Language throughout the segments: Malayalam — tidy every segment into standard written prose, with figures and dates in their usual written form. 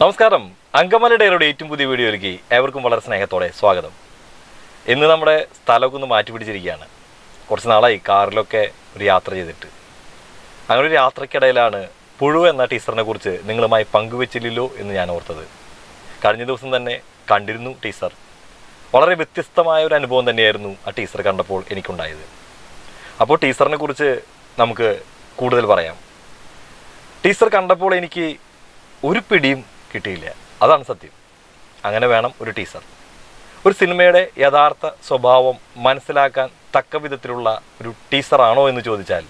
നമസ്കാരം. അങ്കമാലിയുടെ ഏറ്റവും പുതിയ വീഡിയോയിലേക്ക് ഏവർക്കും വളരെ സ്നേഹത്തോടെ സ്വാഗതം. ഇന്ന് നമ്മുടെ സ്ഥലമൊക്കെ ഒന്ന് മാറ്റി പിടിച്ചിരിക്കുകയാണ്. കുറച്ച് നാളായി കാറിലൊക്കെ ഒരു യാത്ര ചെയ്തിട്ട്. അങ്ങനെ ഒരു യാത്രയ്ക്കിടയിലാണ് പുഴു എന്ന ടീച്ചറിനെ കുറിച്ച് നിങ്ങളുമായി പങ്കുവെച്ചില്ലല്ലോ എന്ന് ഞാൻ ഓർത്തത്. കഴിഞ്ഞ ദിവസം തന്നെ കണ്ടിരുന്നു ടീച്ചർ. വളരെ വ്യത്യസ്തമായ ഒരു അനുഭവം തന്നെയായിരുന്നു ആ ടീച്ചർ കണ്ടപ്പോൾ എനിക്കുണ്ടായത്. അപ്പോൾ ടീച്ചറിനെ കുറിച്ച് നമുക്ക് കൂടുതൽ പറയാം. ടീച്ചർ കണ്ടപ്പോൾ എനിക്ക് ഒരു പിടിയും കിട്ടിയില്ല. അതാണ് സത്യം. അങ്ങനെ വേണം ഒരു ടീച്ചർ. ഒരു സിനിമയുടെ യഥാർത്ഥ സ്വഭാവം മനസ്സിലാക്കാൻ തക്ക വിധത്തിലുള്ള ഒരു ടീച്ചറാണോ എന്ന് ചോദിച്ചാൽ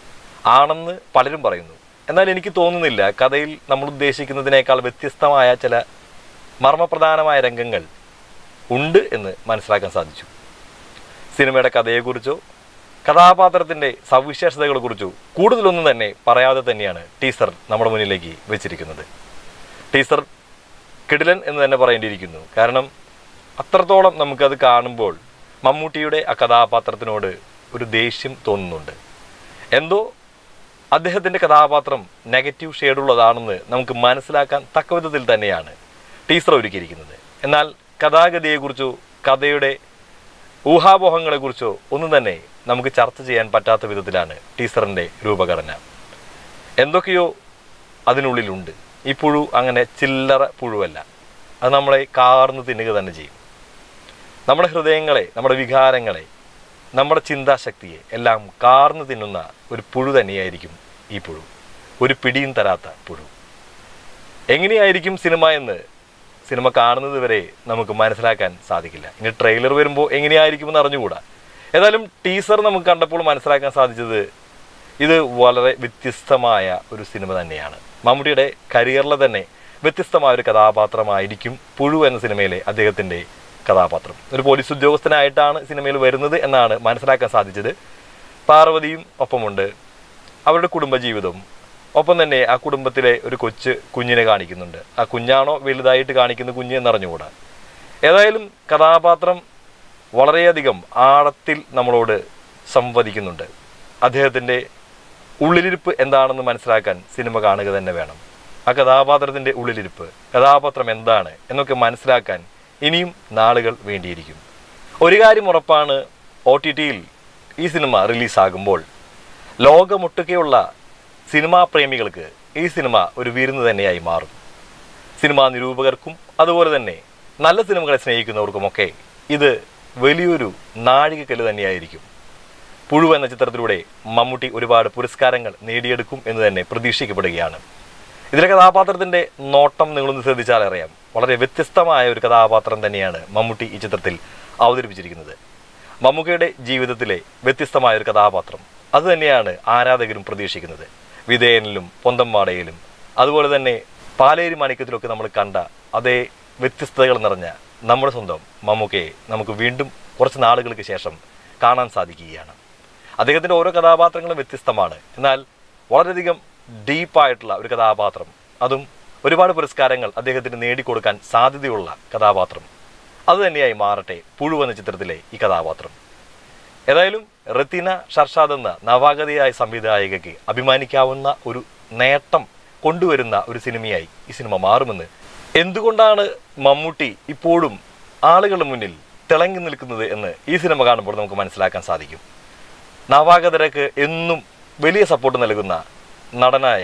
ആണെന്ന് പലരും പറയുന്നു. എന്നാൽ എനിക്ക് തോന്നുന്നില്ല കഥയിൽ നമ്മൾ ഉദ്ദേശിക്കുന്നതിനേക്കാൾ വ്യത്യസ്തമായ ചില മർമ്മപ്രധാനമായ രംഗങ്ങൾ ഉണ്ട് എന്ന് മനസ്സിലാക്കാൻ സാധിച്ചു. സിനിമയുടെ കഥയെക്കുറിച്ചോ കഥാപാത്രത്തിൻ്റെ സവിശേഷതകളെക്കുറിച്ചോ കൂടുതലൊന്നും തന്നെ പറയാതെ തന്നെയാണ് ടീച്ചർ നമ്മുടെ മുന്നിലേക്ക് വെച്ചിരിക്കുന്നത്. ടീച്ചർ കിടിലൻ എന്ന് തന്നെ പറയേണ്ടിയിരിക്കുന്നു. കാരണം അത്രത്തോളം നമുക്കത് കാണുമ്പോൾ മമ്മൂട്ടിയുടെ ആ കഥാപാത്രത്തിനോട് ഒരു ദേഷ്യം തോന്നുന്നുണ്ട്. എന്തോ അദ്ദേഹത്തിൻ്റെ കഥാപാത്രം നെഗറ്റീവ് ഷെയ്ഡുള്ളതാണെന്ന് നമുക്ക് മനസ്സിലാക്കാൻ തക്ക വിധത്തിൽ തന്നെയാണ് ടീച്ചർ ഒരുക്കിയിരിക്കുന്നത്. എന്നാൽ കഥാഗതിയെക്കുറിച്ചോ കഥയുടെ ഊഹാപോഹങ്ങളെക്കുറിച്ചോ ഒന്നും തന്നെ നമുക്ക് ചർച്ച ചെയ്യാൻ പറ്റാത്ത വിധത്തിലാണ് ടീച്ചറിൻ്റെ രൂപഘടന. എന്തൊക്കെയോ അതിനുള്ളിലുണ്ട്. ഈ പുഴു അങ്ങനെ ചില്ലറ പുഴുവല്ല. അത് നമ്മളെ കാർന്ന് തിന്നുക തന്നെ ചെയ്യും. നമ്മുടെ ഹൃദയങ്ങളെ, നമ്മുടെ വികാരങ്ങളെ, നമ്മുടെ ചിന്താശക്തിയെ എല്ലാം കാർന്ന് തിന്നുന്ന ഒരു പുഴു തന്നെയായിരിക്കും ഈ പുഴു. ഒരു പിടിയും തരാത്ത പുഴു. എങ്ങനെയായിരിക്കും സിനിമ എന്ന് സിനിമ കാണുന്നത് വരെ നമുക്ക് മനസ്സിലാക്കാൻ സാധിക്കില്ല. ഇനി ട്രെയിലർ വരുമ്പോൾ എങ്ങനെയായിരിക്കുമെന്ന് അറിഞ്ഞുകൂടാ. ഏതായാലും ടീസർ നമുക്ക് കണ്ടപ്പോൾ മനസ്സിലാക്കാൻ സാധിച്ചത് ഇത് വളരെ വ്യത്യസ്തമായ ഒരു സിനിമ തന്നെയാണ്. മമ്മൂട്ടിയുടെ കരിയറിലെ തന്നെ വ്യത്യസ്തമായ ഒരു കഥാപാത്രമായിരിക്കും പുഴു എന്ന സിനിമയിലെ അദ്ദേഹത്തിൻ്റെ കഥാപാത്രം. ഒരു പോലീസ് ഉദ്യോഗസ്ഥനായിട്ടാണ് സിനിമയിൽ വരുന്നത് എന്നാണ് മനസ്സിലാക്കാൻ സാധിച്ചത്. പാർവതിയും ഒപ്പമുണ്ട്, അവരുടെ കുടുംബജീവിതവും. ഒപ്പം തന്നെ ആ കുടുംബത്തിലെ ഒരു കുഞ്ഞിനെ കാണിക്കുന്നുണ്ട്. ആ കുഞ്ഞാണോ വലുതായിട്ട് കാണിക്കുന്ന കുഞ്ഞ് എന്നറിഞ്ഞുകൂടാ. ഏതായാലും കഥാപാത്രം വളരെയധികം ആഴത്തിൽ നമ്മളോട് സംവദിക്കുന്നുണ്ട്. അദ്ദേഹത്തിൻ്റെ ഉള്ളിലിരിപ്പ് എന്താണെന്ന് മനസ്സിലാക്കാൻ സിനിമ കാണുക തന്നെ വേണം. ആ കഥാപാത്രത്തിൻ്റെ ഉള്ളിലിരിപ്പ്, കഥാപാത്രം എന്താണ് എന്നൊക്കെ മനസ്സിലാക്കാൻ ഇനിയും നാളുകൾ വേണ്ടിയിരിക്കും. ഒരു കാര്യം ഉറപ്പാണ്, OTTയിൽ ഈ സിനിമ റിലീസാകുമ്പോൾ ലോകമൊട്ടുകെയുള്ള സിനിമാ പ്രേമികൾക്ക് ഈ സിനിമ ഒരു വിരുന്ന് തന്നെയായി മാറും. സിനിമാ നിരൂപകർക്കും അതുപോലെ തന്നെ നല്ല സിനിമകളെ സ്നേഹിക്കുന്നവർക്കുമൊക്കെ ഇത് വലിയൊരു നാഴികക്കല്ല് തന്നെയായിരിക്കും. പുഴു എന്ന ചിത്രത്തിലൂടെ മമ്മൂട്ടി ഒരുപാട് പുരസ്കാരങ്ങൾ നേടിയെടുക്കും എന്ന് തന്നെ പ്രതീക്ഷിക്കപ്പെടുകയാണ്. ഇതിലെ കഥാപാത്രത്തിൻ്റെ നോട്ടം നിങ്ങളൊന്ന് ശ്രദ്ധിച്ചാൽ അറിയാം. വളരെ വ്യത്യസ്തമായ ഒരു കഥാപാത്രം തന്നെയാണ് മമ്മൂട്ടി ഈ ചിത്രത്തിൽ അവതരിപ്പിച്ചിരിക്കുന്നത്. മമ്മൂക്കയുടെ ജീവിതത്തിലെ വ്യത്യസ്തമായ ഒരു കഥാപാത്രം അത് തന്നെയാണ് ആരാധകരും പ്രതീക്ഷിക്കുന്നത്. വിധേയനിലും പൊന്തംവാടയിലും അതുപോലെ തന്നെ പാലേരി മാണിക്യത്തിലൊക്കെ നമ്മൾ കണ്ട അതേ വ്യത്യസ്തതകൾ നിറഞ്ഞ നമ്മുടെ സ്വന്തം മമ്മൂക്കയെ നമുക്ക് വീണ്ടും കുറച്ച് നാളുകൾക്ക് ശേഷം കാണാൻ സാധിക്കുകയാണ്. അദ്ദേഹത്തിൻ്റെ ഓരോ കഥാപാത്രങ്ങളും വ്യത്യസ്തമാണ്. എന്നാൽ വളരെയധികം ഡീപ്പായിട്ടുള്ള ഒരു കഥാപാത്രം, അതും ഒരുപാട് പുരസ്കാരങ്ങൾ അദ്ദേഹത്തിന് നേടിക്കൊടുക്കാൻ സാധ്യതയുള്ള കഥാപാത്രം അതുതന്നെയായി മാറട്ടെ പുഴു എന്ന ചിത്രത്തിലെ ഈ കഥാപാത്രം. ഏതായാലും റത്തീന ഷർഷാദ് എന്ന നവാഗതയായ സംവിധായകയ്ക്ക് അഭിമാനിക്കാവുന്ന ഒരു നേട്ടം കൊണ്ടുവരുന്ന ഒരു സിനിമയായി ഈ സിനിമ മാറുമെന്ന്, എന്തുകൊണ്ടാണ് മമ്മൂട്ടി ഇപ്പോഴും ആളുകളുടെ മുന്നിൽ തിളങ്ങി നിൽക്കുന്നത് എന്ന് ഈ സിനിമ കാണുമ്പോൾ നമുക്ക് മനസ്സിലാക്കാൻ സാധിക്കും. നവാഗതർക്ക് എന്നും വലിയ സപ്പോർട്ട് നൽകുന്ന നടനായ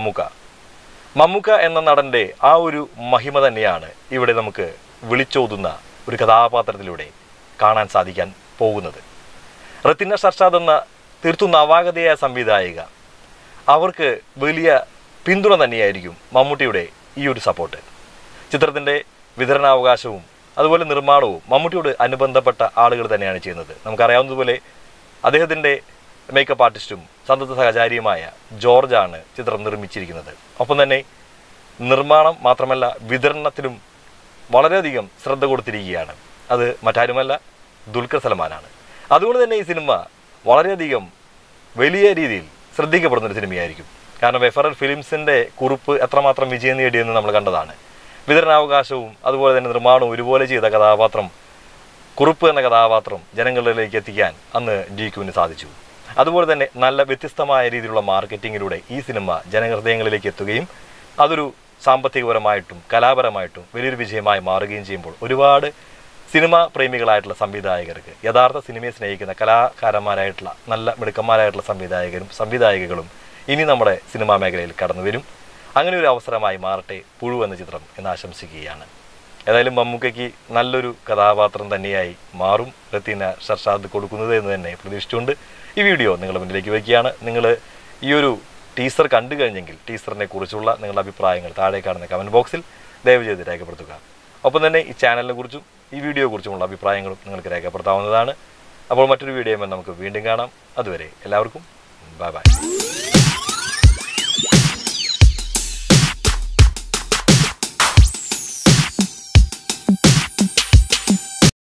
മമ്മൂക്ക എന്ന നടൻ്റെ ആ ഒരു മഹിമ തന്നെയാണ് ഇവിടെ നമുക്ക് വിളിച്ചോതുന്ന ഒരു കഥാപാത്രത്തിലൂടെ കാണാൻ സാധിക്കാൻ പോകുന്നത്. റത്തീന ഷർഷാദ് എന്ന തീർത്തും നവാഗതയായ സംവിധായിക, അവർക്ക് വലിയ പിന്തുണ തന്നെയായിരിക്കും മമ്മൂട്ടിയുടെ ഈ ഒരു സപ്പോർട്ട്. ചിത്രത്തിൻ്റെ വിതരണാവകാശവും അതുപോലെ നിർമ്മാണവും മമ്മൂട്ടിയോട് അനുബന്ധപ്പെട്ട ആളുകൾ തന്നെയാണ് ചെയ്യുന്നത്. നമുക്കറിയാവുന്നതുപോലെ അദ്ദേഹത്തിൻ്റെ മേക്കപ്പ് ആർട്ടിസ്റ്റും സന്തത സഹചാരിയുമായ ജോർജാണ് ചിത്രം നിർമ്മിച്ചിരിക്കുന്നത്. ഒപ്പം തന്നെ നിർമ്മാണം മാത്രമല്ല വിതരണത്തിലും വളരെയധികം ശ്രദ്ധ കൊടുത്തിരിക്കുകയാണ്. അത് മറ്റാരുമല്ല, ദുൽഖർ സൽമാനാണ്. അതുകൊണ്ട് തന്നെ ഈ സിനിമ വളരെയധികം വലിയ രീതിയിൽ ശ്രദ്ധിക്കപ്പെടുന്നൊരു സിനിമയായിരിക്കും. കാരണം FRL ഫിലിംസിൻ്റെ കുറിപ്പ് എത്രമാത്രം വിജയം നേടിയെന്ന് നമ്മൾ കണ്ടതാണ്. വിതരണാവകാശവും അതുപോലെ തന്നെ നിർമ്മാണവും ഒരുപോലെ ചെയ്ത കഥാപാത്രം, കുറിപ്പ് എന്ന കഥാപാത്രം ജനങ്ങളിലേക്ക് എത്തിക്കാൻ അന്ന് DQവിന് സാധിച്ചു. അതുപോലെ തന്നെ നല്ല വ്യത്യസ്തമായ രീതിയിലുള്ള മാർക്കറ്റിങ്ങിലൂടെ ഈ സിനിമ ജനഹൃദയങ്ങളിലേക്ക് എത്തുകയും അതൊരു സാമ്പത്തികപരമായിട്ടും കലാപരമായിട്ടും വലിയൊരു വിജയമായി മാറുകയും ചെയ്യുമ്പോൾ ഒരുപാട് സിനിമാ പ്രേമികളായിട്ടുള്ള സംവിധായകർക്ക്, യഥാർത്ഥ സിനിമയെ സ്നേഹിക്കുന്ന കലാകാരന്മാരായിട്ടുള്ള നല്ല മിടുക്കന്മാരായിട്ടുള്ള സംവിധായകകളും ഇനി നമ്മുടെ സിനിമാ മേഖലയിൽ കടന്നു വരും. അങ്ങനെ ഒരു അവസരമായി മാറട്ടെ പുഴു എന്ന ചിത്രം എന്ന് ആശംസിക്കുകയാണ്. ഏതായാലും മമ്മൂക്കയ്ക്ക് നല്ലൊരു കഥാപാത്രം തന്നെയായി മാറും റത്തീന ഹർഷാദ് കൊടുക്കുന്നത് എന്ന് തന്നെ പ്രതീക്ഷിച്ചുകൊണ്ട് ഈ വീഡിയോ നിങ്ങളുടെ മുന്നിലേക്ക് വയ്ക്കുകയാണ്. നിങ്ങൾ ഈ ഒരു ടീസർ കണ്ടു കഴിഞ്ഞെങ്കിൽ ടീസറിനെ കുറിച്ചുള്ള നിങ്ങളുടെ അഭിപ്രായങ്ങൾ താഴെ കാണുന്ന കമൻറ്റ് ബോക്സിൽ ദയവ് ചെയ്ത് രേഖപ്പെടുത്തുക. ഒപ്പം തന്നെ ഈ ചാനലിനെ കുറിച്ചും ഈ വീഡിയോയെ കുറിച്ചുമുള്ള അഭിപ്രായങ്ങളും നിങ്ങൾക്ക് രേഖപ്പെടുത്താവുന്നതാണ്. അപ്പോൾ മറ്റൊരു വീഡിയോയുമായി നമുക്ക് വീണ്ടും കാണാം. അതുവരെ എല്ലാവർക്കും ബൈ ബൈ.